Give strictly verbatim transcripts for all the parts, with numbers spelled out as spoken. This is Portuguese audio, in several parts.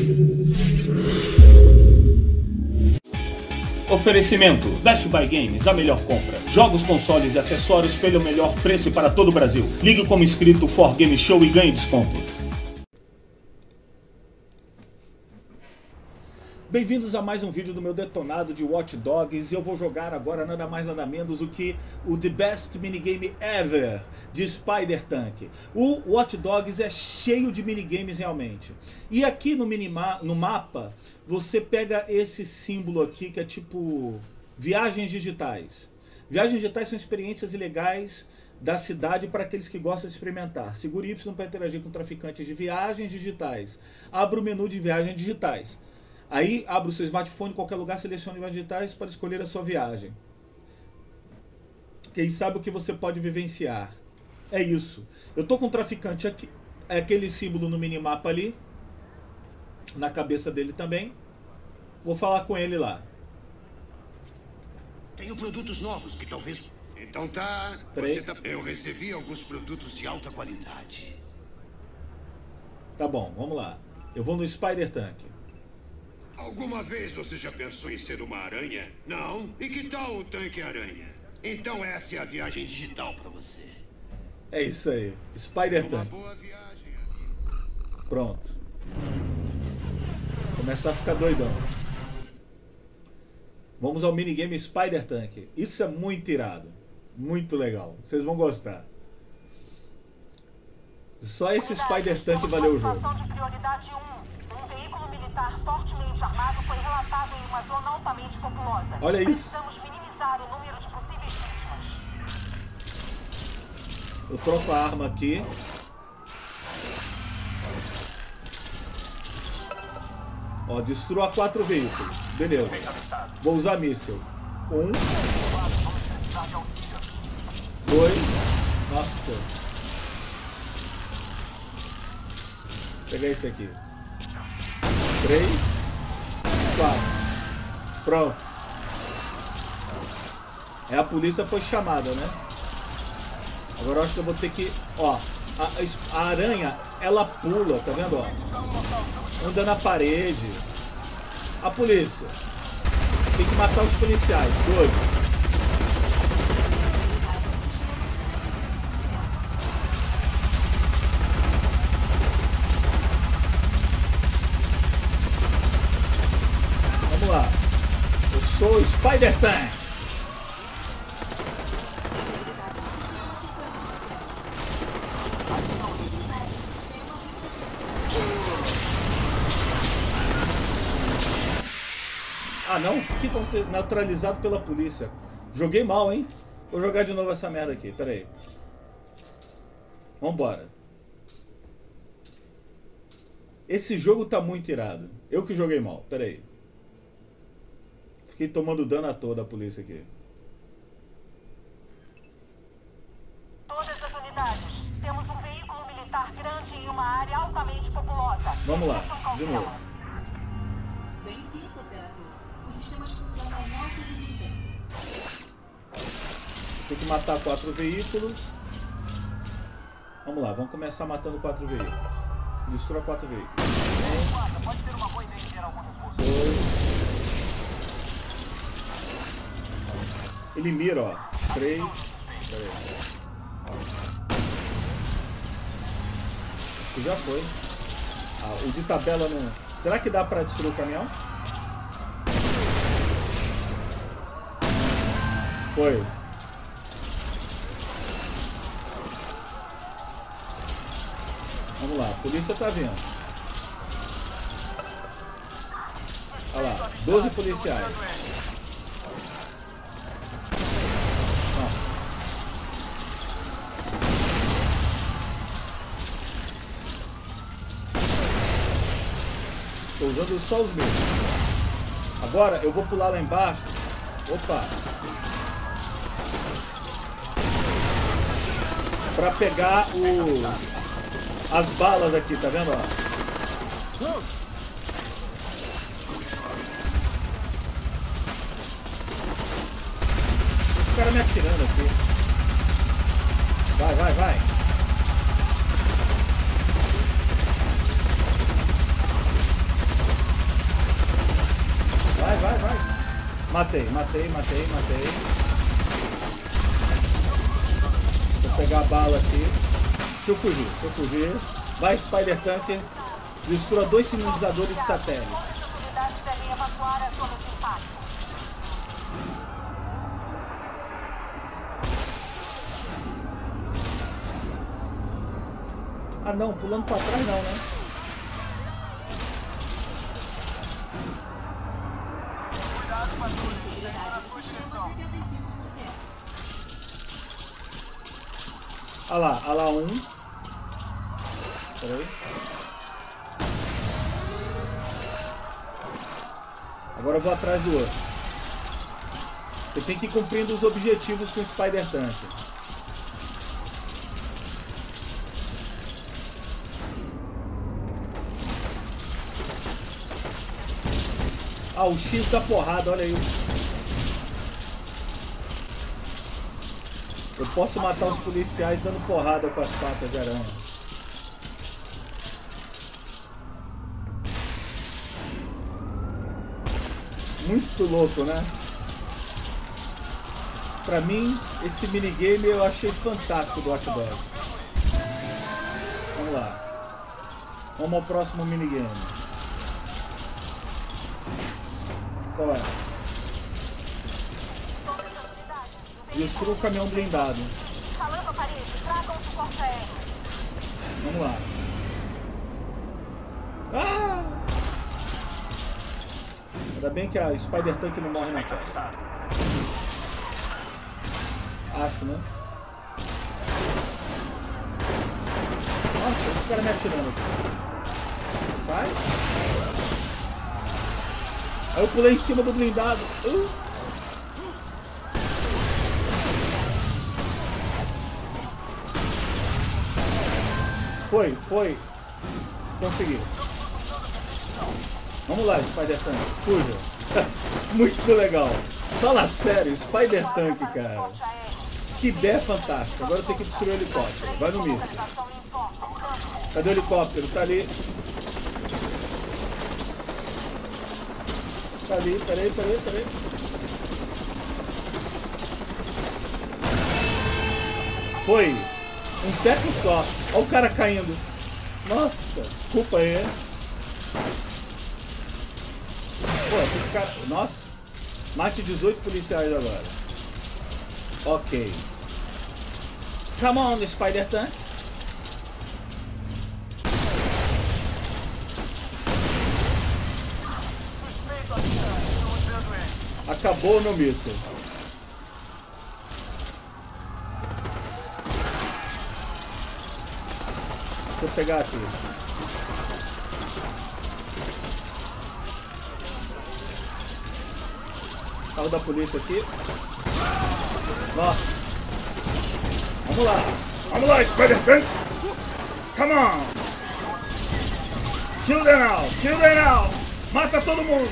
Oferecimento Best Buy Games, a melhor compra. Jogos, consoles e acessórios pelo melhor preço para todo o Brasil. Ligue como inscrito For Game Show e ganhe desconto. Bem-vindos a mais um vídeo do meu detonado de Watch Dogs, e eu vou jogar agora nada mais nada menos do que o The Best Minigame Ever de Spider Tank. O Watch Dogs é cheio de minigames realmente. E aqui no, minima, no mapa você pega esse símbolo aqui que é tipo viagens digitais. Viagens digitais são experiências ilegais da cidade para aqueles que gostam de experimentar. Segure Y para interagir com traficantes de viagens digitais. Abra o menu de viagens digitais. Aí abre o seu smartphone em qualquer lugar, selecione viagens digitais para escolher a sua viagem. Quem sabe o que você pode vivenciar. É isso. Eu tô com um traficante aqui, é aquele símbolo no minimapa ali, na cabeça dele também. Vou falar com ele lá. Tenho produtos novos que talvez... Então tá... Peraí. Você tá... Eu recebi alguns produtos de alta qualidade. Tá bom, vamos lá. Eu vou no Spider Tank. Alguma vez você já pensou em ser uma aranha? Não? E que tal o tanque aranha? Então essa é a viagem digital pra você. É isso aí, Spider Uma Tank. boa viagem. Pronto. Começar a ficar doidão. Vamos ao minigame Spider Tank. Isso é muito irado. Muito legal. Vocês vão gostar. Só esse Spider Tank valeu o jogo. De prioridade um. Um veículo militar fortemente armado foi relatado em uma zona altamente populosa. Olha isso. Precisamos minimizar o número de possíveis vítimas. Eu troco a arma aqui. Ó, destrua quatro veículos. Beleza. Vou usar míssil. Um. Dois. Nossa. Vou pegar esse aqui. Três. Quatro. Pronto. É, a polícia foi chamada, né? Agora eu acho que eu vou ter que... Ó, a, a aranha, ela pula, tá vendo? Ó, anda na parede. A polícia. Tem que matar os policiais. Dois. Vamos lá. Eu sou o Spider Tank. Ah não? Que vão ter neutralizado pela polícia. Joguei mal, hein? Vou jogar de novo essa merda aqui, pera aí. Vambora. Esse jogo tá muito irado. Eu que joguei mal, pera aí. Fiquei tomando dano à toa da polícia aqui. Todas as unidades. Temos um veículo militar grande em uma área altamente populosa. Vamos lá, de novo. Bem-vindo, operador. Os sistemas funcionam em alto desempenho. Tem que matar quatro veículos. Vamos lá, vamos começar matando quatro veículos. Destrói quatro veículos. Um, Pode ser uma boa ideia ter algum recurso. dois. Ele mira, ó. Três. Pera aí. Acho que já foi. Ah, o de tabela não... Será que dá pra destruir o caminhão? Foi. Vamos lá, a polícia tá vindo. Olha lá, doze policiais. Nossa. Tô usando só os meus. Agora eu vou pular lá embaixo. Opa! Pra pegar o... as balas aqui, tá vendo? Ó? Os caras me atirando aqui. Vai, vai, vai. Matei, matei, matei, matei. Vou pegar a bala aqui. Deixa eu fugir, deixa eu fugir. Vai, Spider Tank. Destrua dois sinalizadores de satélites. Todas as unidades devem evacuar a zona de impacto. Ah não, pulando pra trás não, né? Olha lá, olha lá um. Pera aí. Agora eu vou atrás do outro. Você tem que ir cumprindo os objetivos com o Spider Tank. Ah, o X da porrada, olha aí. Eu posso matar os policiais dando porrada com as patas de aranha. Muito louco, né? Pra mim, esse minigame eu achei fantástico do Watch Dogs. Vamos lá. Vamos ao próximo minigame. Qual é? Destrua o caminhão blindado. Falando a parede, tragam o suporte aéreo. Vamos lá. Ah! Ainda bem que a Spider Tank não morre na queda. Acho, né? Nossa, os caras me atirando aqui. Sai. Aí eu pulei em cima do blindado. Uh. Foi, foi. Consegui. Vamos lá, Spider Tank. Fuja. Muito legal. Fala sério, Spider Tank, cara. Que ideia fantástica. Agora eu tenho que destruir o helicóptero. Vai no míssil. Cadê o helicóptero? Tá ali. Tá ali. Peraí, peraí, peraí. Foi. Um teco só. Olha o cara caindo. Nossa, desculpa aí. Pô, tem que ficar... Nossa. Mate dezoito policiais agora. Ok. Come on, Spider Tank. Acabou o meu míssil. Deixa eu pegar aqui. Carro da polícia aqui. Nossa. Vamos lá. Vamos lá, Spider Tank. Come on. Kill them all. Kill them all. Mata todo mundo.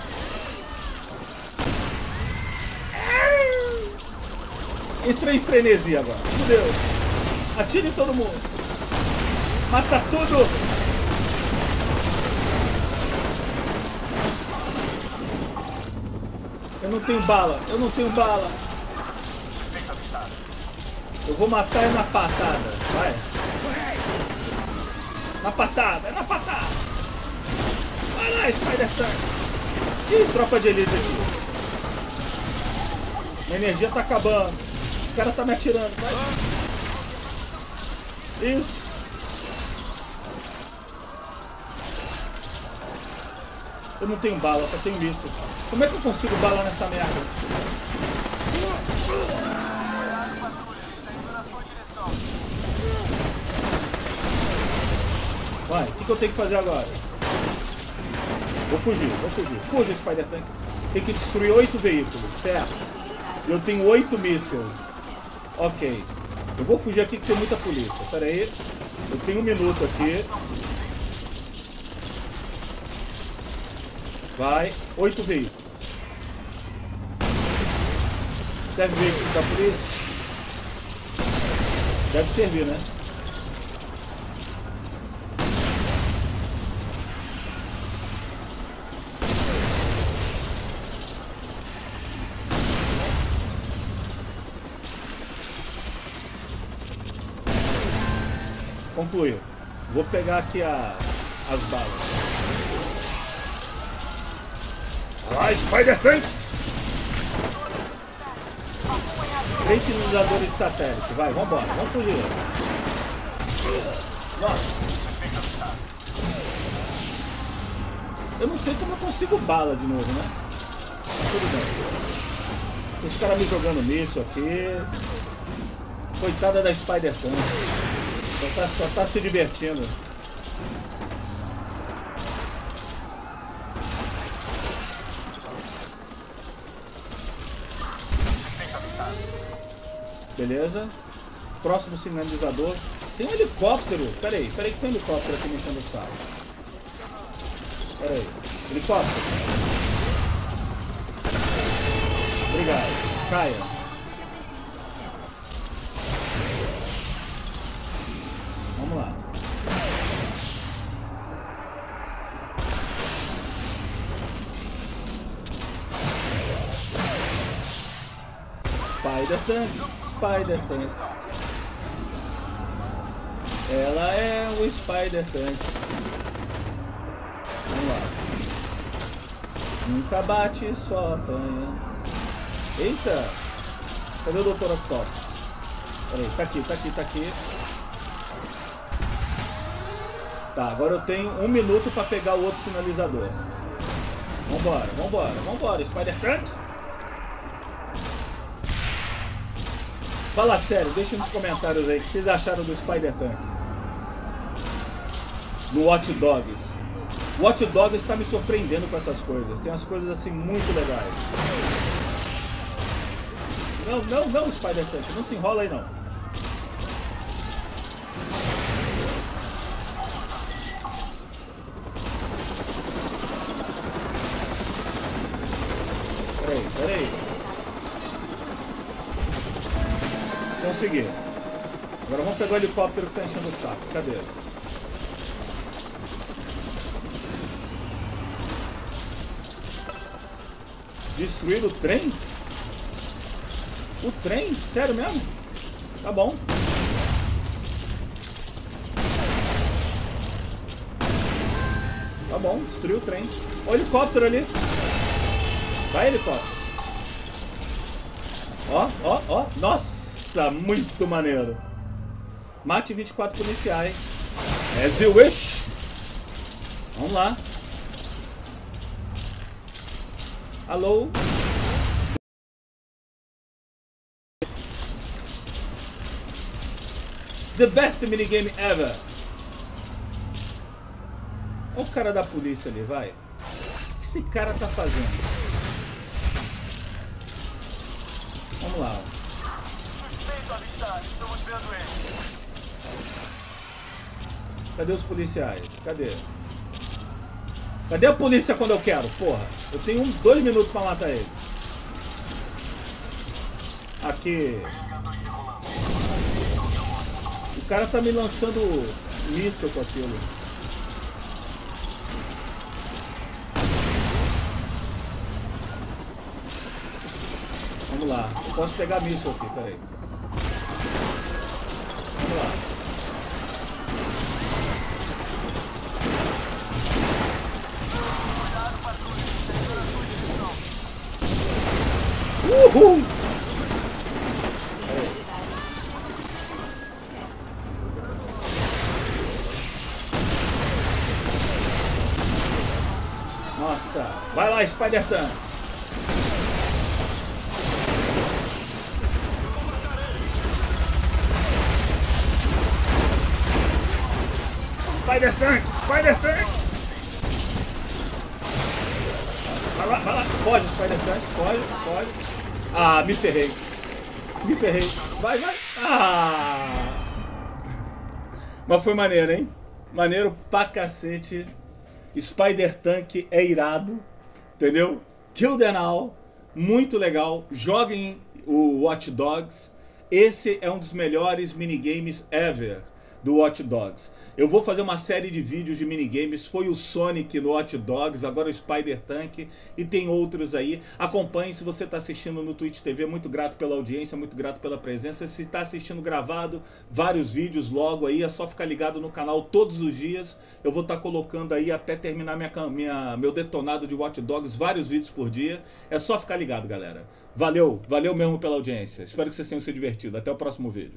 Entrei em frenesi agora. Fudeu. Atire em todo mundo. Mata tudo. Eu não tenho bala. Eu não tenho bala. Eu vou matar ele na patada. Vai. Na patada. É na patada. Vai lá, Spider Tank. Ih, tropa de elite aqui. Minha energia tá acabando. Os caras tá me atirando. Vai. Isso. Eu não tenho bala, só tenho míssil. Como é que eu consigo bala nessa merda? Vai, o que, que eu tenho que fazer agora? Vou fugir, vou fugir. Fuja, Spider Tank. Tem que destruir oito veículos, certo? Eu tenho oito mísseis. Ok. Eu vou fugir aqui que tem muita polícia. Pera aí. Eu tenho um minuto aqui. Vai. Oito veículos. Serve veículo da polícia? Deve servir, né? concluir. Vou pegar aqui a, as balas. Vai, Spider-Tank! Três sinalizadores de satélite. Vai, vambora. Vamos fugir. Nossa. Eu não sei como eu consigo bala de novo, né? Tudo bem. Tem os caras me jogando nisso aqui. Coitada da Spider-Tank. Só tá, só tá se divertindo. Beleza. Próximo sinalizador. Tem um helicóptero. Pera aí, pera aí que tem um helicóptero aqui me enchendo o saco. Pera aí. Helicóptero. Obrigado. Caia. Vamos lá. Spider-Tank. Spider-Tank. Ela é o Spider-Tank. Vamos lá. Nunca bate, só apanha. Eita! Cadê o doutor Octopus? Peraí, tá aqui, tá aqui, tá aqui. Tá, agora eu tenho um minuto pra pegar o outro sinalizador. Vambora, vambora, vambora, Spider-Tank! Fala sério, deixa nos comentários aí o que vocês acharam do Spider-Tank no Watch Dogs. O Watch Dogs está me surpreendendo com essas coisas. Tem umas coisas assim muito legais. Não, não, não, Spider-Tank, não se enrola aí não. Peraí, peraí. Consegui. Agora vamos pegar o helicóptero que tá enchendo o saco. Cadê? Destruir o trem? O trem? Sério mesmo? Tá bom. Tá bom, destruiu o trem. Olha o helicóptero ali. Vai, helicóptero. Ó, ó, ó. Nossa, muito maneiro. Mate vinte e quatro policiais. As you wish. Vamos lá. Alô? The best minigame ever. Olha o cara da polícia ali, vai. O que esse cara tá fazendo? Vamos lá. Cadê os policiais? Cadê? Cadê a polícia quando eu quero? Porra, eu tenho um, dois minutos pra matar ele. Aqui. O cara tá me lançando míssil com aquilo. Vamos lá. Eu posso pegar míssil aqui, peraí. Vamos lá. Uhul! Peraí. Nossa! Vai lá, Spider-Tank! Spider-Tank! Spider-Tank! Vai lá, vai lá! Foge, Spider-Tank! Foge, foge! Ah, me ferrei! Me ferrei! Vai, vai! Ah! Mas foi maneiro, hein? Maneiro pra cacete! Spider-Tank é irado, entendeu? Kill the Now, muito legal. Joguem o Watch Dogs. Esse é um dos melhores minigames ever. do Watch Dogs. Eu vou fazer uma série de vídeos de minigames, foi o Sonic no Watch Dogs, agora o Spider Tank e tem outros aí. Acompanhe se você está assistindo no Twitch T V, muito grato pela audiência, muito grato pela presença. Se está assistindo gravado, vários vídeos logo aí, é só ficar ligado no canal todos os dias. Eu vou estar tá colocando aí até terminar minha, minha, meu detonado de Watch Dogs, vários vídeos por dia. É só ficar ligado, galera. Valeu, valeu mesmo pela audiência. Espero que vocês tenham se divertido. Até o próximo vídeo.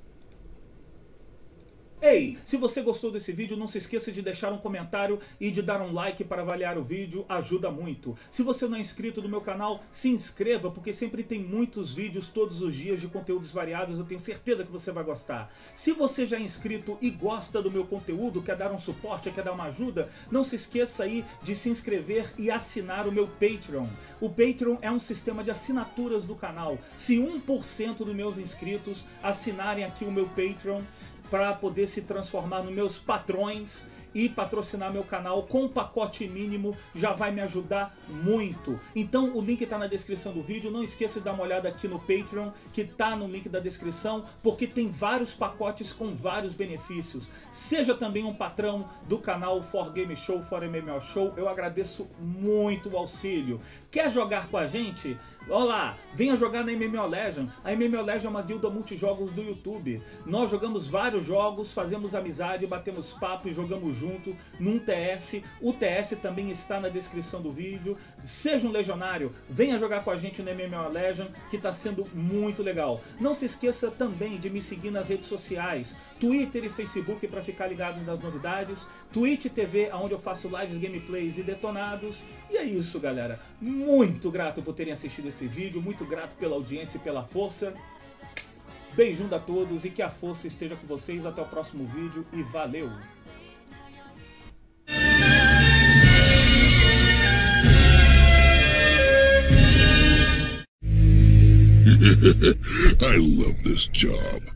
Ei, se você gostou desse vídeo, não se esqueça de deixar um comentário e de dar um like para avaliar o vídeo, ajuda muito. Se você não é inscrito no meu canal, se inscreva, porque sempre tem muitos vídeos todos os dias de conteúdos variados, eu tenho certeza que você vai gostar. Se você já é inscrito e gosta do meu conteúdo, quer dar um suporte, quer dar uma ajuda, não se esqueça aí de se inscrever e assinar o meu Patreon. O Patreon é um sistema de assinaturas do canal. Se um por cento dos meus inscritos assinarem aqui o meu Patreon, para poder se transformar nos meus patrões e patrocinar meu canal com um pacote mínimo, já vai me ajudar muito. Então o link está na descrição do vídeo, não esqueça de dar uma olhada aqui no Patreon, que está no link da descrição, porque tem vários pacotes com vários benefícios. Seja também um patrão do canal For Game Show, For M M O Show, eu agradeço muito o auxílio. Quer jogar com a gente? Olá, venha jogar na M M O Legend. A M M O Legend é uma guilda multijogos do YouTube. Nós jogamos vários jogos, fazemos amizade, batemos papo e jogamos junto num T S. O T S também está na descrição do vídeo. Seja um legionário, venha jogar com a gente no M M O Legend, que está sendo muito legal. Não se esqueça também de me seguir nas redes sociais, Twitter e Facebook, para ficar ligado nas novidades, Twitch T V, onde eu faço lives, gameplays e detonados. E é isso, galera. Muito grato por terem assistido esse vídeo, muito grato pela audiência e pela força. Beijão a todos e que a força esteja com vocês. Até o próximo vídeo e valeu! I love this job.